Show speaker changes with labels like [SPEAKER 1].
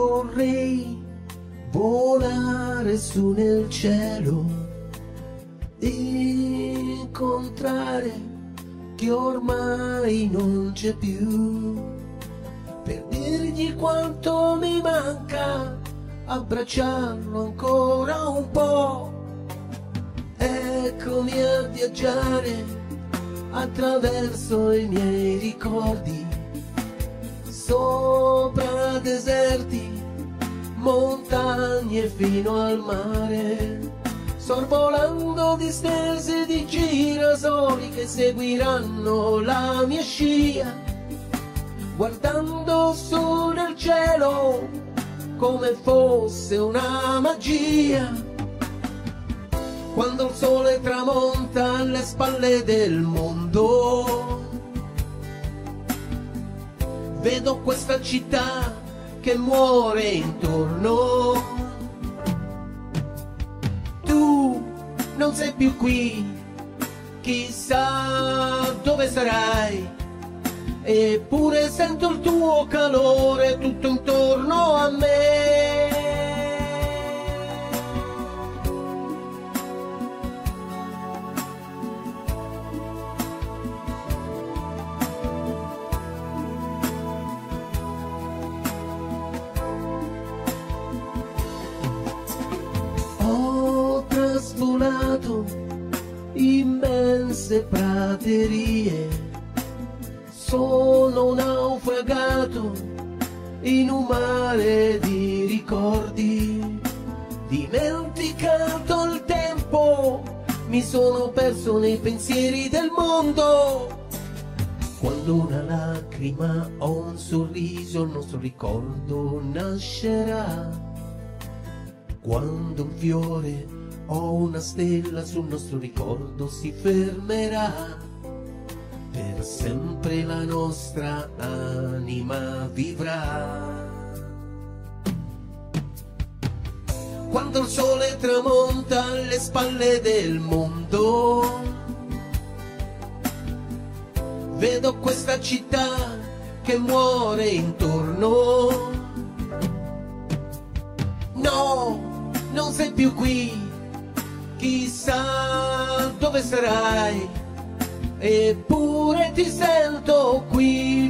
[SPEAKER 1] Vorrei volare su nel cielo, incontrare chi ormai non c'è più, per dirgli quanto mi manca, abbracciarlo ancora un po'. Eccomi a viaggiare attraverso i miei ricordi, sopra deserti, montagne fino al mare, sorvolando distese di girasoli che seguiranno la mia scia, guardando su nel cielo come fosse una magia. Quando il sole tramonta alle spalle del mondo, vedo questa città che muore intorno. Tu non sei più qui, chissà dove sarai, eppure sento il tuo calore tutto intorno a me. Ho trasvolato immense praterie, sono naufragato in un mare di ricordi, dimenticato il tempo, mi sono perso nei pensieri del mondo. Quando una lacrima o un sorriso, il nostro ricordo nascerà. Quando un fiore o una stella sul nostro ricordo si fermerà, per sempre la nostra anima vivrà. Quando il sole tramonta alle spalle del mondo, vedo questa città che muore intorno. No, non sei più qui, chissà dove sarai, eppure ti sento qui